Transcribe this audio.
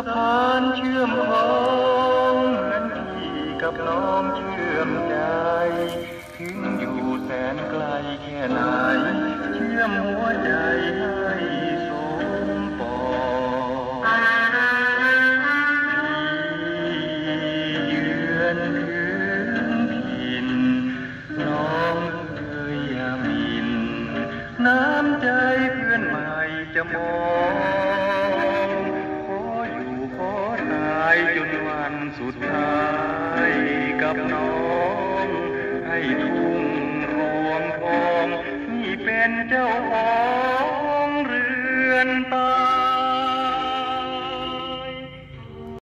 พานเชื่อมของเหมือนพี่กับน้องเชื่อมใจถึงอยู่แสนไกลแค่ไหนเชื่อมหัวใจให้สมปองเยือนถึงถิ่นน้องเอ่ยอย่าหมิ่นน้ำใจเพื่อนใหม่จะมองขออยู่ขอตายจนวันสุดท้ายกับน้องให้ทุ่งรวงทองนี่เป็นเจ้าของเรือนตา